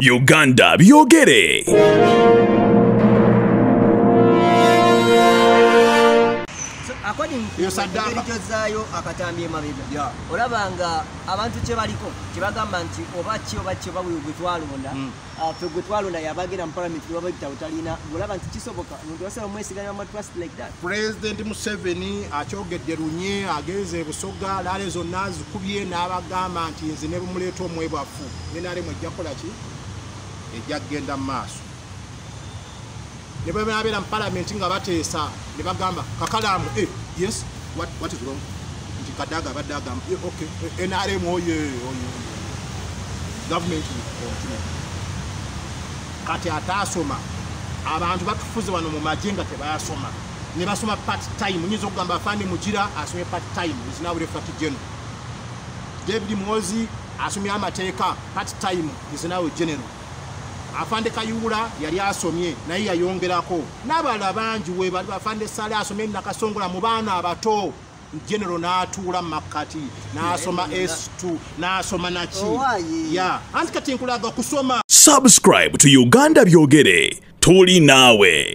Uganda byogere. According to Sadaka akatambi emabega olabanga abantu kye baliko kibagamba nti oba gwetwalonda fe gwetwalonda yabagira mu parliament baba bitalina olaba nti kisoboka omuntu wasaba mwesiganya mu trust like that. President Museveni akyogedde lunye ageze Busoga lale zonna zikubye n'abagamba nti nze ne bumuleeta omwebwafu nenale mwejja kola ki ejja genda mu maaso ne bwe banabeera mu parliament nga bateesa ne bagamba Kakalamu yes what is wrong nti Kadaga badde agamba okay NRM oye government will continue kati atasoma abantu batufuze wano mu majenga tebayasoma ne basoma part time nyizo kugamba afande Mugira asomye part time is now refert general David Mozi asomye amateeka part time is now general afande Kayula yali asomye naye yayongerako n'abala banji we bali afande Sale asomye nakasongola mu baana abato general n'atuula makati n'asoma S2 n'asoma naki anti kati nkulaga kusoma. Subscribe to Uganda byogere tuli nawe.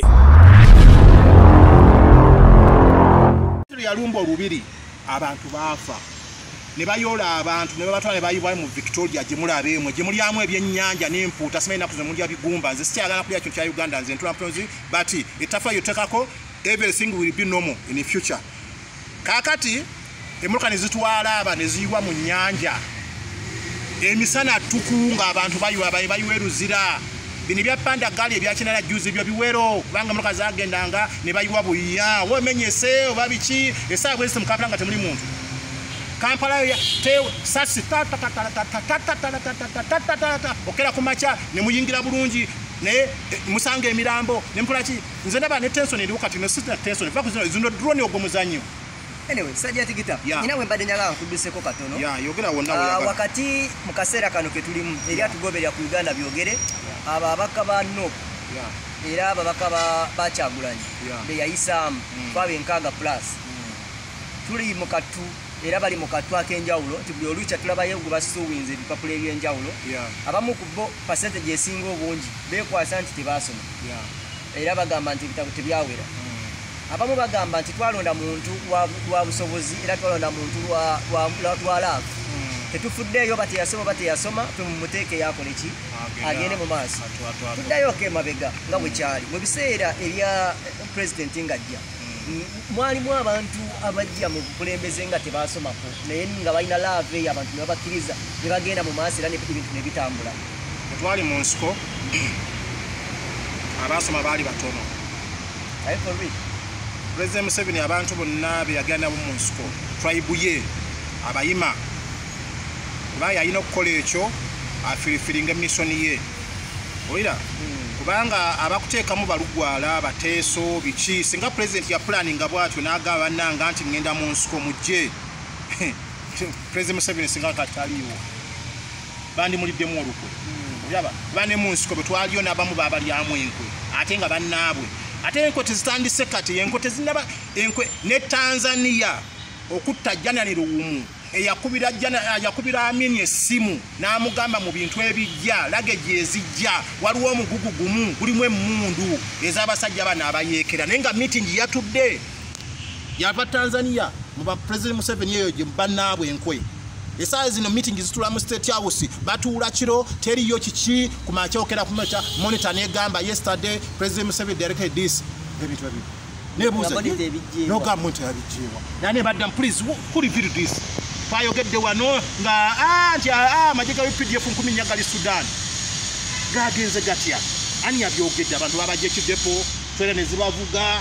Yalumba olubiri abantu baafa ne bayola abantu ne babatwala ne bayibwa mu Victoria gimulabeemwe gimulyamu ebyennyanja n'empuuta simanyi nakuze mulya bigumba nze sikyagala kulya kintu kya Uganda nze ntula mponzi but etafa yotekako everything will be normal in the future. Kakati emmotoka ne zitwala aba ne ziyiwa mu nnyanja emisana tukunga abantu bayiweruzira bino bya panda gali ebya kinala juzi byo biwero kubanga emmotoka zagendanga ne bayiwa buya womenyese oba biki esaa bwese mukapula nga temuli muntu Kampala ya sasi okera kumacha ne muyingira bulungi ne musanga emirambo ne mpola ki nze ndaba ne tension ndi wakati no sister tension fa kuzino zindo drone ogomuzanyo. Anyway sajja tigita nina we mbadde nyala nkubiseko katono yogera wonna wakati mukasera kano ketulimu eri atugoberera ku Uganda byogere aba abaka ba no era ababaka ba Kyagulanyi be yayisaamu twabe nkaga plus tuli mukatu era bali mukatwa kenjawulo tibuli olucha tulabaye basuwinze ebipapula ebyenjawulo abamu kubo percentage esinga obungi bekwasa nti tebasoma era bagamba nti bitabo tebyawera abamu bagamba nti twalonda muntu wa busobozi era twalonda muntu lwa laavu tetufuddeyo bateyasoma tumumuteeke yakole ki agende mu maaso tuddayo mabega nga bwe kyali mu biseera ebya president ngajja mwalimu abantu abajja mu kulembeze nga tebasomako naye nga balina lave abantu ne babakkiriza ne bagenda mu maaso era ebintu ne bitambula. Twali mu nsiko abasoma baali batono. President Museveni abantu bonna be yagenda mu nsiko tribe ye abayima baya ino okukola ekyo afirifiringa mission ye oira kubanga abakuteekamu balugwala bateeso biki singa president ya planning bwatyo n'agamba nanga nti ngenda mu nsiko mujje President Museveni singa kataliwo bandi muliddemu olukwe yaba bane mu nsiko betwaliyo n'abamu babalyamu enkwe ate nga bannaabwe ate enkwe tezitandise kati enkwe tezinaba enkwe ne Tanzania okutta January Luwumu yakubira Amini essimu n'amugamba mu bintu ebijja luggage ezijja waliwo omugugu gumu gulimu emmundu ez'abasajja bana abayeekera naye nga meeting yatudde yava Tanzania mu ba President Museveni eyo gye bannaabwe enkwe esaawa zino meeting zitula mu State House batuula kiro teriyo kiki kumakyokera kumeta monitor negamba yesterday President Museveni directed this ebintu ebyo nebuuza no government yabijiwa nane badam please who revealed this fayogedde wano nga anti majika PDF 10 nyagali Sudan gagenze gatya ani yabyogedde abantu babaje kidepo twere nezibavuga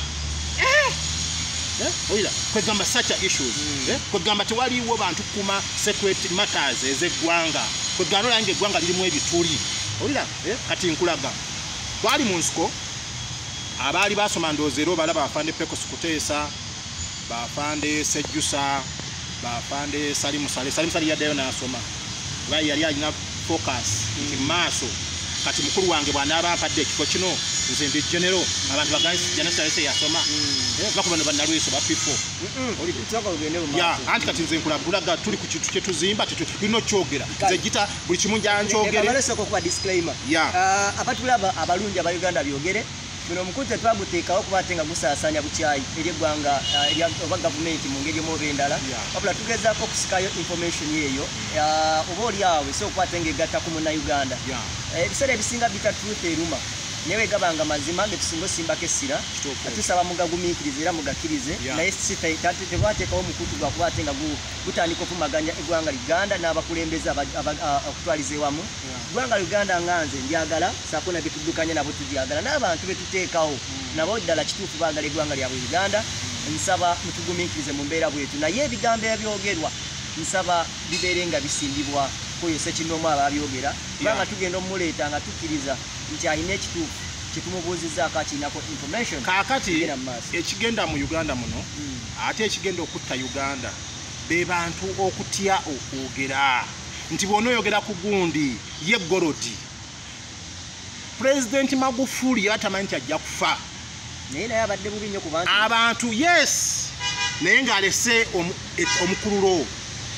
oira kwegamba such issues kwegamba tewaliwo bantu kuma secret matters ezeggwanga kwegano lange eggwanga lirimu ebituli oira kati nkulaga twali mu nsiko abali basoma ndozero balaba afande Peko Sikuteesa bafande Sejjusa bafande Salimu Sale yaddayo n'asoma bayi yali alina focus maaso kati mukulu wange bw'anaaba ampadde ekifo kino nze ndi general abantu bagansi janasa yase yasoma bakuba banalweso ba people ya anti kati nze nkulagulaga tuli ku kintu kye tuzimba tulino kyogera nze gita buli kimu njanjogere abalesa ko kuba disclaimer abatulaba abalungi aba Uganda byogere bino omukutte twaguteekawo kubatenga gusaasanya bukyayi eri eggwanga oba gavumenti mu ngeri omu endala wabula tugezaako okusikayo information eyo oba oli awo so okwatenga egatta ku munnauganda ebiseera ebisinga bita truth eruma newe gabanga mazima ngetusinga osimbako essira tusaba mugagumiikirize era mugakkirize naye tebateekawo omukutu gwakuba ate nga gutandika okuvumaganya eggwanga Uganda n'abakulembeze okutwaliza ewamu eggwanga Uganda nganze ndyagala saako nabye tuddukanye nabo tudyagala n'abantu betuteekawo nabo ddala kituufu baagala eggwanga lyabwe Uganda nsaba mutugumiikirize mu mbeera bwetu naye ebigambo ebyogerwa nsaba bibeere nga bisimbibwa koyo sekinoomu ababyogera kubanga tugenda omuleeta nga tukkiriza nti alina ekituufu kyetumubuuzizzaako akirinako information kaakati ekigenda mu Uganda muno ate ekigenda okutta Uganda be bantu okutya okwogera nti bw'onooyogera ku gundi ye Gorodi President Magufuli yatamanyi nti ajja kufa naye naye abadde bubi nnyo ku bantu abantu yes naye ng'alese omukululo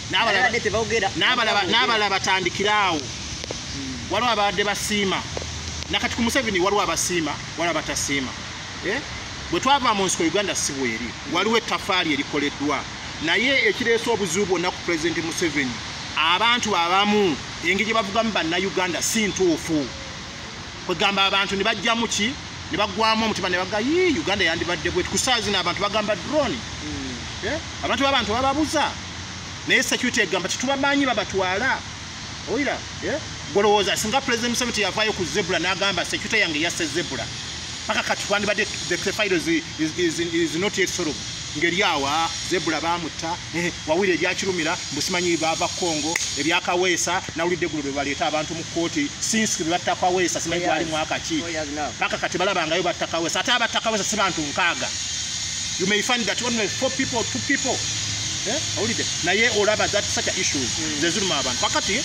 n'abalala batandikiraawo waliwo abadde basiima nakati ku Museveni waliwo abasiima waliwo abatasiima bwe twava mu nsiko Uganda si bweri waliwo ettafaali erikoleddwa naye ekireese obuzibu bwonna ku President Museveni abantu abamu engeri gye bavugamu bannayuganda si ntuufu kwegamba abantu ne bajjamu ki ne baggwamu omutima ne bagga Uganda yandibadde bwetu ku saa zino abantu bagamba drone abantu bababuza naye security egamba tetubamanyi babatwala oyira golowooza singa President Museveni yavaayo ku zebula n'agamba security yange yasse zebula paka kati twandibadde the file is not yet solved ngeri awa zebula bamutta wawire ebyakirumira mbusimanyi bava Kongo ebyakaweesa nawulidde gulo baleeta abantu mu kooti since battakaweesa simanyi gwali mwaka ki paka kati balabangayo battakaweesa ate abattakaweesa si bantu nkaaga you may find that only 4 people 2 people awulidde naye olaba that such issues ze ziruma abantu pakati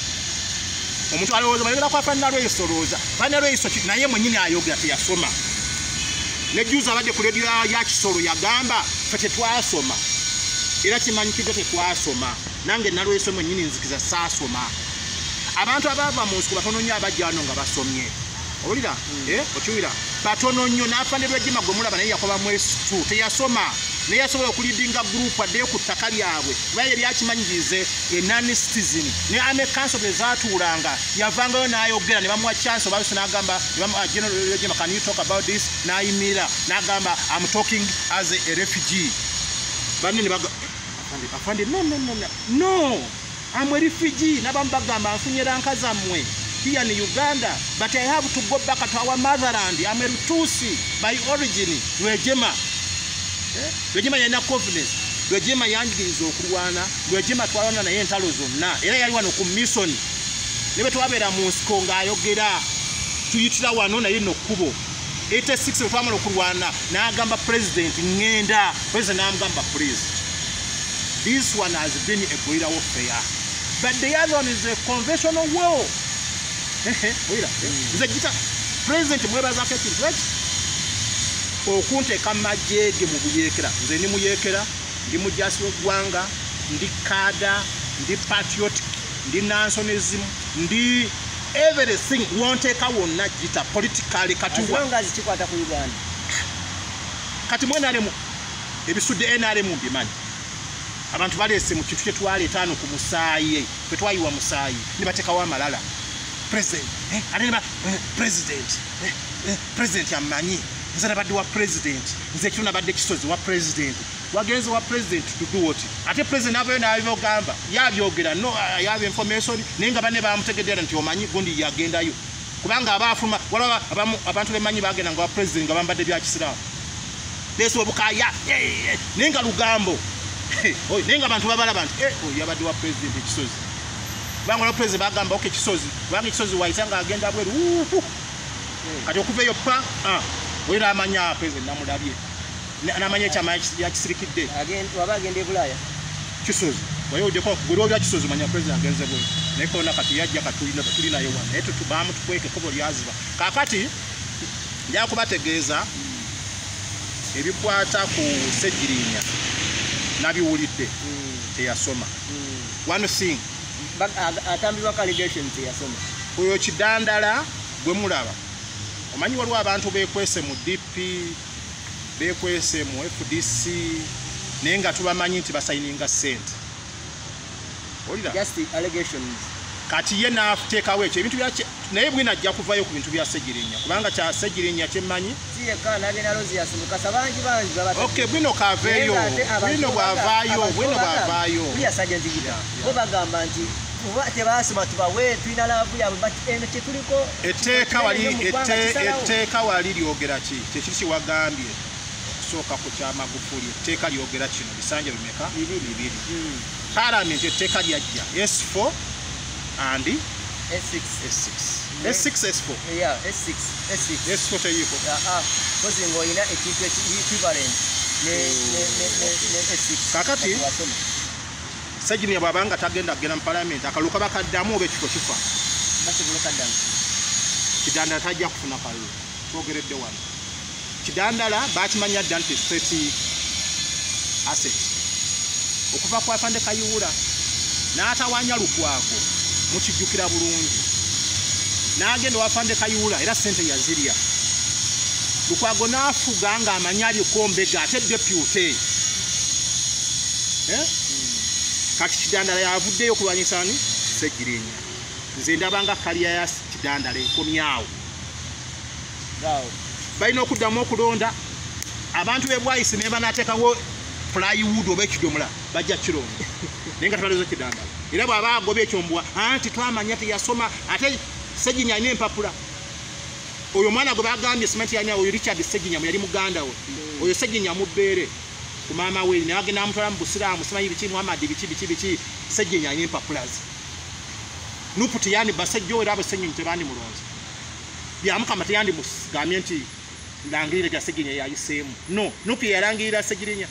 omuntu alowooza bayogera kwa Fanalweyiso looza Fanalweyiso naye mwennyini ayogera teyasoma nejuza abadde ku leediyo ya Kisolo yagamba fe tetwasoma era kimanyikidde tetwasoma nange Nalweyiso mwennyini nzikiza saasoma abantu abaava mu nsiko batono nnyo abajja wano nga basomye owulira okiwira batono nnyo n'afandibwa Jima Gomulaba naye yakoba mu S2 teyasoma naye yasobola okulidinga group addeyo ku ttaka lyabwe baye ebyakimanyirize enani citizen ne ame council bwe zaatuulanga yavangayo n'ayogera ne bamuwa chance obalusi n'agamba General Jima, can you talk about this n'ayimira n'agamba I'm talking as a refugee banne ne baga afande no I'm a refugee n'abamu bagamba nfunye ranka zammwe here in Uganda but I have to go back to our motherland. I'm a Tusi by origin Rwejema Rwejema yana confidence Rwejema yanjiriza okulwana Rwejema twalwana naye entalo zonna era yali wano ku mission nebe twabera mu nsiko ng'ayogera tuyitira wano naye no kubo 86 twamala okulwana n'agamba president ngenda president n'amugamba please this one has been a guerrilla warfare but the other one is a conventional war oira nze gita president mwebaza kekintu lwaki okunteeka majjeege mu buyeekera nze ndi muyeekera ndi mujasi w'eggwanga ndi kada ndi patriotic ndi nationalism ndi everything wonteeka wonna gita politically kikwata ku Uganda kati mu NRM ebisudde NRM mbimanyi abantu baleese mu kintu kye twaleeta ano ku musaayi kwe twayiwa musaayi ne bateekawo amalala president president amanyi nze nabadde wa president nze kitu nabadde kisozi wa president wagenze wa president to do what ate president avayo n'abyogamba yabyogera no yaba information naye nga banne bamutegeddera nti omanyi gundi yagendayo kubanga abaafuma waliwo abantu bemanyi bagenda nga wa president nga bambadde bya kisiraamu beeso obukaya naye nga lugambo naye nga abantu babalaba nti yabadde wa president ekisozi kubanga olwa president bagamba oke kisozi kubanga ekisozi wayita nga agenda bweru kati okuva eyo pa oyina amanya president namulabye n'amanya ekyama yakisirikidde waba agenda e Bulaaya kisozi wayoddeko gulwo bya kisozi manya president agenze bwe naye kona kati yajja katulina naye wano naye baamutukweka ekkobo lyaziba kaakati nja kubategeeza ebikwata ku Ssegirinya nabiwulidde teyasoma. One thing atambirwa allegation teyasoma. Oyo Kidandala gwe mulaba omanyi waliwo abantu bekwese mu DP bekwese mu FDC naye nga tubamanyi nti basayininga ssente. Olira just the allegations. Kati ye n'ateekawo ekyo ebintu bya naye bwina ajja kuvayo ku bintu bya Ssegirinya kubanga kya Ssegirinya kyemmanyi. Okay, bwino kaveeyo bwino bwavaayo buli asajja nzigida bo bagamba nti tebasoma tubawe tulina laavu yabwe but eno kyetuliko etteeka wali lyogera ki kyekiri kiwagambye okusooka ku kya Magufuli etteeka lyogera kino bisanja bimeka bibiri. Parliament etteeka lyajja S4 and S6 S4 yeah S6 teyiko kozi ngoyina ekintu equivalent ne S6 kakati Ssegirinya bwabanga tagenda mu Parliament akaluka bakaddamu oba ekifo kifa Kidandala tajja kufuna kalulu twogeredde wano. Kidandala bakimanya dda nti state asset okuva ku Afande Kayihura n'atawanya Lukwago mukijjukira bulungi n'agenda w'Afande Kayihura era ssente yazirya. Lukwago n'afuga ng'amanya aliko Mbega ate deputy kati Kidandala yavuddeyo okulwanyisa ni Ssegirinya. Nze ndabanga kalya ya Kidandala ekomyawo balina okuddamu okulonda abantu b'ebwayisi ne banaateekawo plywood oba ekidomola bajja kironda naye nga tubalezo Kidandala era bw'aba agoba ekyombwa anti twamanya teyasoma ate Ssegirinya alina empapula. Oyo mwana gwe bagambye simenti yanya oyo Richard Ssegirinya yali muganda we oyo Ssegirinya mubbeere ku maama we naye agenda amutwala mu Busiraamu simanyi biki Muhammad biki Ssegirinya alina empapula ze Nupu teyandi basajjo era abasenyi tebandi mulonzi byamukama teyandi musgamye nti langirire ga Ssegirinya yayiseemu no Nupu yalangirira Ssegirinya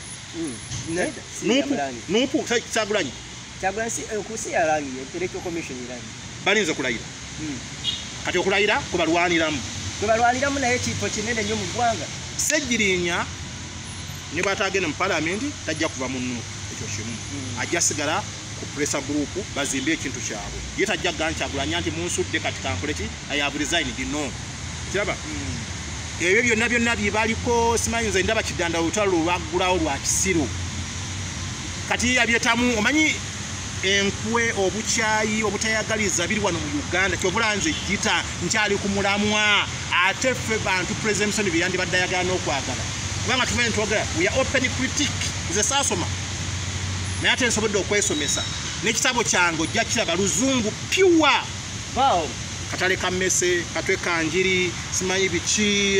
Nupu Kyagulanyi okusi yalangiye electoral commission irangi balinze kulayira kati okulayira kubalwaniramu naye kifo kinene nnyo mu ggwanga. Ssegirinya ne batagenda mu Parliament tajja kuva mu Nupu ekyo kimu ajja sigala ku pressure group bazimbe ekintu kyabwe ye tajja Kyagulanyi nti munsudde kati kankole ki I have resigned no kiraba ebyo byonna byebaliko simanyi nze ndaba Kidandala olutalo lwaggulawo lwa kisiru kati yabyetamu omanyi enkwe obukyayi obutayagaliza biri wano mu Uganda kyobulanze Gita nkyali ku mulamwa ate ffe bantu President Museveni byandi baddayagala n'okwagala kubanga tumanyi twogera we are open critique nze saasoma naye ate nsobodde okwesomesa n'ekitabo kyange ojja kiraba luzungu pure katale ka mmese katwe kanjiri simanyi biki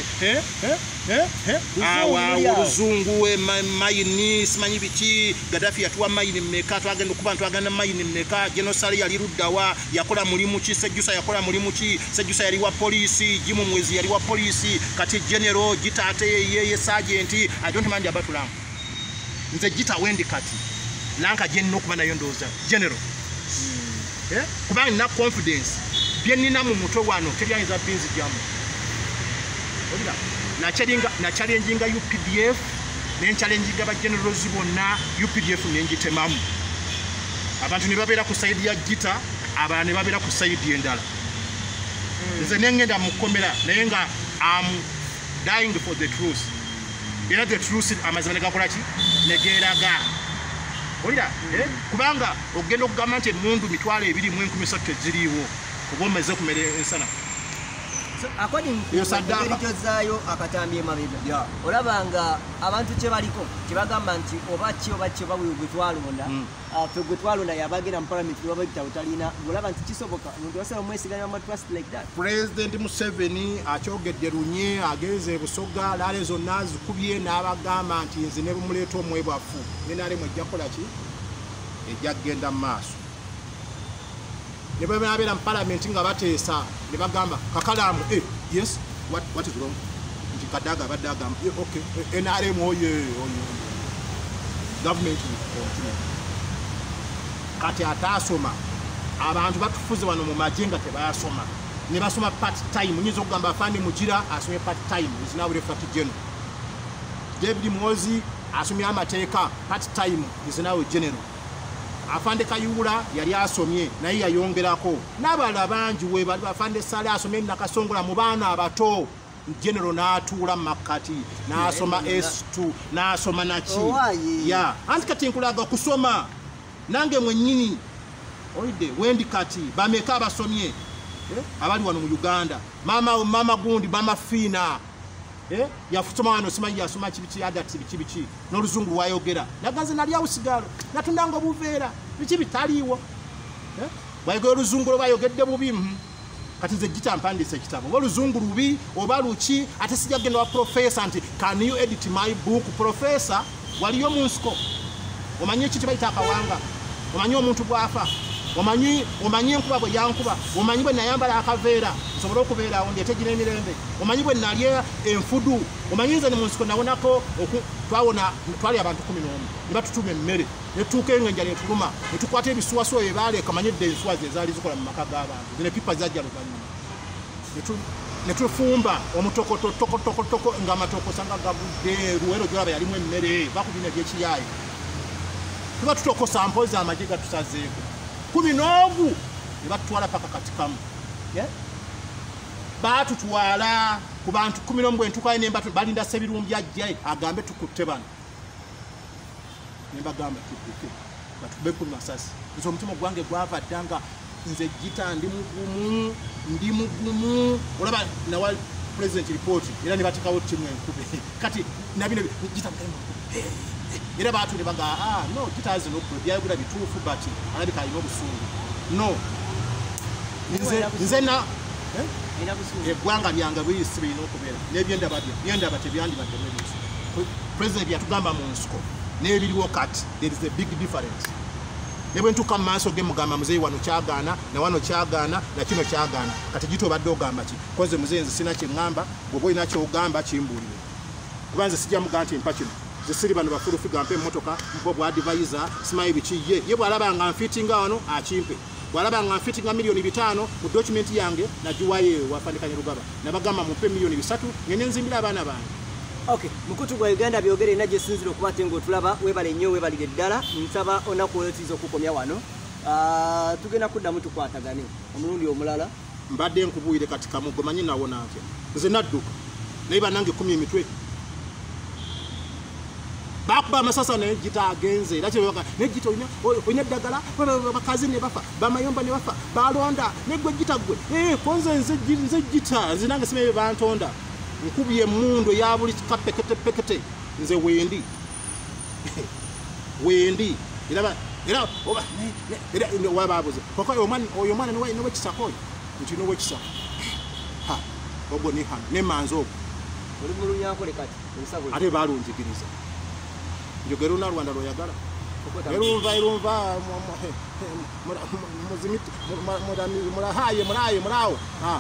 oluzungu mayini simanyi biki Gaddafi yatuwa mayini mmeka twagenda okuba twagenda mayini mmeka Genosale yali luddawa yakola mulimu ki Sejjusa yakola mulimu ki Sejjusa yali wa polisi Jimu Mwezi yali wa polisi kati general Gita ate yeye sergeant I don't mind about lang nze Gita wendi kati nanka jenno kuba nayo ndoza general kubanga nina confidence byenina mu muto wano teryanyiza binzi jamu olira na challenginga UPDF ne challenginga ba generals bonna UPDF nenjitemamu abantu ne babera ku side ya Gita abana ne babera ku side endala nze nengenda mukomera naye nga am dying for the truth era the truth amazima negakola ki negeraga olira kubanga ogenda okugamba nti emundu mitwalo 2.13 ziriwo obomeze kumere ensana according to the akatambye mabega olabanga abantu kye baliko kibagamba nti oba bwetwalonda twalonda yabagenda mu Parliament lwabagita utalina olaba nti kisoboka omuntu wasaba mwesiganya mu trust like that. President Museveni akyogedde lunye ageze Busoga lale zonna zikubye n'abagamba nti nze ne bumuleeta omwebwafu nenale mwejja kola ki ejja genda mu maaso ne babera mu Parliament nga bateesa ne bagamba Kakalamu yes what is wrong nti Kadaga badaga okay NRM oye government will continue kati atasoma abantu batufuze wano mu majenga tebayasoma ne basoma part time nyinza okugamba afande Mugira asomye part time is now reflected general. David Mozi asomye amateeka part time is now general. Afande Kayula yali asomye naye yayongerako n'abala bangi we bali afande Sale asomye Nakasongola mu baana abato general n'atuula Makati n'asoma S2 n'asoma naki ya anti kati nkulaga kusoma nange mwennyini oide wendi kati bameka abasomye abali wano mu Uganda mama gundi mama Fina yafusoma wano simanyi yasoma kibiki adati biki n'oluzungu wayogera naganze nali awusigalo natundanga obuveera biki bitaliwo bayogera oluzungu bayogedde bubi kati nze gita mpandise ekitabo oluzungu lubi oba luki ate sijja genda wa professor nti can you edit my book professor waliyo mu nsiko omanyi ekiti bayita akawanga omanyi omuntu bwafa omanyi enkuba bwe yankuba omanyi bwe nayambala akaveera nsobola okubeera awo ndeetegina emirembe omanyi bwe nalya enfudu omanyi nze ne mu nsiko nawonako twali abantu 11 ne batutuma emmere netuuka engenja netuluma netukwata ebisuwasuwa bye baleeka manyidde ensuwa ze ezaali zikola mu maka g'abantu zine pipa zajja luvannyuma netufumba omutokotokotokotoko ng'amatoko sanga gabudde luwero gyolaba yalimu emmere bakubina ebyekiyaayi tuba tutokosa mpozi amagye gatusazeeko 10 ne batutwala paka katikamu batutwala ku bantu 11 entukaye nembatu balinda sebirumbi ajjaye agambe tukutte bano nembagamba tudduke batube ku masasi nzo omutima gwange gwava ddanga nze gita ndi mugumu olaba nawa president report era ne batikawo timu enkube kati nabino gita era batu ne baga no gita has no problem byagula bituufu but alabika alina obusungu no nze na eggwanga lyanga buyisibirina okubeera n'ebyendaba tebyandibadde bwebiti president yatugamba mu nsiko n'ebiriwo kati there is a big difference ne bwe ntuuka mu maaso ge mugamba muzeeyi wano kyagaana na wano kyagaana na kino kyagaana kati gito obadde ogamba ki koze muzeeyi nze sina kye ŋŋamba bw'oba olina kyogamba kimbuulire kuba nze sijja mugaa nti mpa kino nze siri bano bafulufi gampe emmotoka mpo bwa advisor simanyi biki ye bw'alaba nga nfitinga wano akimpe bw'alaba nga nfitinga $5,000,000 mu dokumenti yange nagiwayo wafandikanya Lugaba nabagamba mumpe $3,300,000 ngende nzimbira abaana bange. Okay, mukutu gwa Uganda byogere najje sinzira okuba tengo tulaba webale nnyo webalire ddala nsaba onakuwetiza okukomya wano tugenda kuddamu tukwatagane omulundi omulala mbadde nkubuire kati kamugo manyi nawona atya nze nadduka naye banange 10 emitwe bakuba amasasa naye gita agenze era kyebaka ne gita oyina ddagala bakazi ne bafa bamayomba ne bafa balonda ne gwe gita gwe konze nze gita zinange simebe bantonda nkubye mundu ya buli kapekete nze wendi era wababuze koko oyo mwana niwe kisakoyo nti niwe kisako obo ni hano ne manzo oli mulunyako lekati nsabo ate balunjigiriza njogero na Rwanda loyagala erumva muzimiti murahaye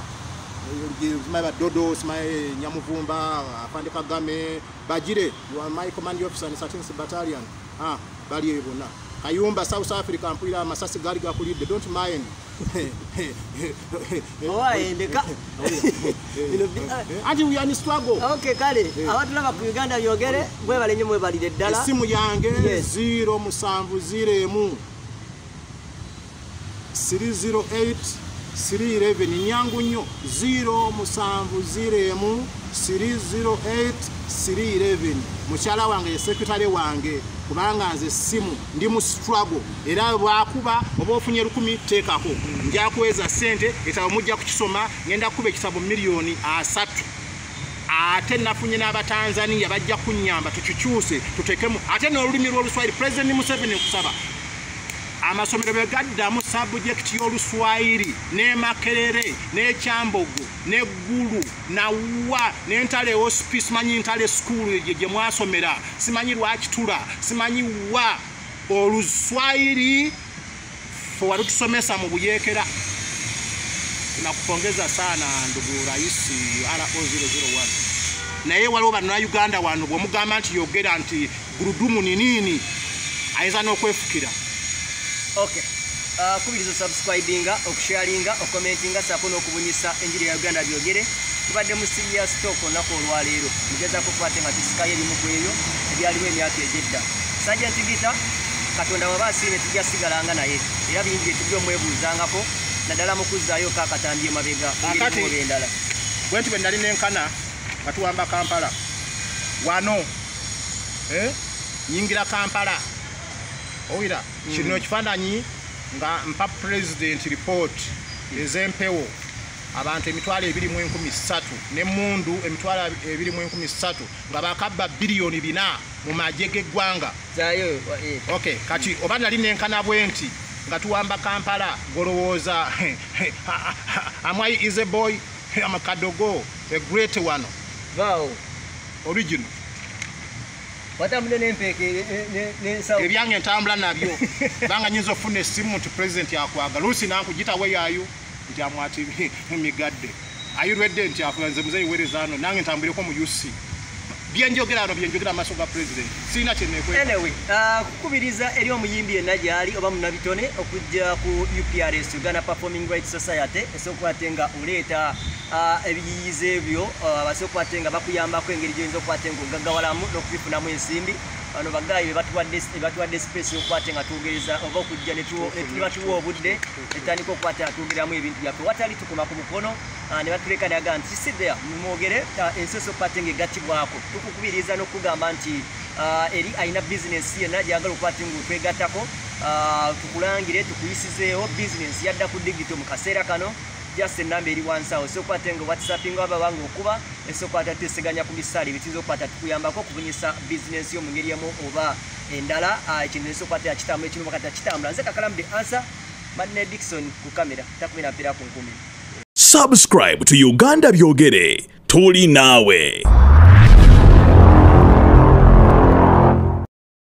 my dodo my Nyamuvumba afande Kagame Bajire you are my command officer in 13th battalion bali ebona Kayumba South Africa mpira masasi gali gakulide don't mind ndeka ati we are in struggle. Okay kale abantu laba ku Uganda yogere bwe bale nyumwe balide ddala simu yange 070 308 311 nyangu nnyo 070 308 311 mukyala wange ye secretary wange kubanga nze simu ndi mu struggle era bwakuba oba ofunye 10 teekako nja kuweza sente etabo mujja kukisoma ngenda kuba ekitabo $3,000,000 ate nafunye n'Abatanzania bajja kunnyamba tukikyuse tutekemu ate n'olulimi lw'Oluswahili President Museveni kusaba amasomero begaddamu subject y'Oluswahili ne Makerere ne Kyambogo ne Gulu na wa ne Ntale hospice manyi Ntale school gye mwasomera simanyi lwakitula simanyi wa Oluswahili fo walutusomesa mu buyekera. Nakupongeza sana ndugu rais RO001 naye waliwo bano Uganda wano bw'omugamba nti yogera nti gurudumu ni nini ayinza n'okwefukira. Okay. kubiriza subscribinga okusharinga okomentinga sako n'okubunyisa enjiri ya Uganda byogere tubadde mu senior stock onako olwaleero mugezaako kukwate nga tisikayo erimu ku ebyo ebyaliwo emyaka egyedda Sergeant Gita Katonda wabasiime tujja sigalanga naye era bingi bye tujja omwebuuzangako naddala mu kuzzaayo kaakatambye mabega ngerimu endala bwenti bwe nali nenkana nga tuwamba Kampala wano nyingira Kampala owira kino ekifaananyi nga mpa president report ez'empewo abantu emitwalo 2,300 n'emmundu emitwalo 2,300 nga bakabba biliyoni 4 mu magye g'eggwanga. Okay, kati oba nali nenkana bwenti nga tuwamba Kampala golowooza Amwai is a boy, Amakadogo, a great one. Wow. Original. Watambule n'empeke n'ensawo. Ebyange ntambula nabyo. Banga nyinza ofuna essimu nti president yakwaga. Lucy nankugita weyayo nti amwati migadde. Ayirwedde nti afuanze muzeyi werezano nange ntambuleko mu UC. Byenjogera amaaso ga president. Sina kyenekwe. Anyway, kukubiriza eri omuyimbi yenna gyali oba munabitone okujja ku UPRS Uganda Performing Rights Society esokwate nga oleeta ebiyiyize ebyo abasokwate nga bakuyambako engeri gy'oyinza okukwate nga ogaggawalamu n'okubifunamu ensimbi bano bagayi batuwadde space yokukwate nga tugereza oba okujja ne batuwa obudde etandika okukwate nga tugereramu ebintu byaffe watali tukuma ku mukono ne batuleka nayaga nti sidea mwogere ensi osokwate nga egattibwako tukukubiriza n'okugamba nti eri alina bizinesi yenna gyagala okukwate nga okwegattako tukulangire tukuyisizeewo bizinesi yadda ku digito mu kaseera kano just enamba eri wansi awo sokwate nga whatsappinga abawanga okuba esokwata teseganya ku bisaala ebitiza okukwata tukuyambako okubunyisa bizinesi yo mu ngeri emu oba endala ekintu esokwata yakitambula ekimu bakati yakitambula nze Kakalamu the answer Madne Dickson ku kamera takumi na mpira ku nkumi. Subscribe to Uganda Byogere. Tuli nawe.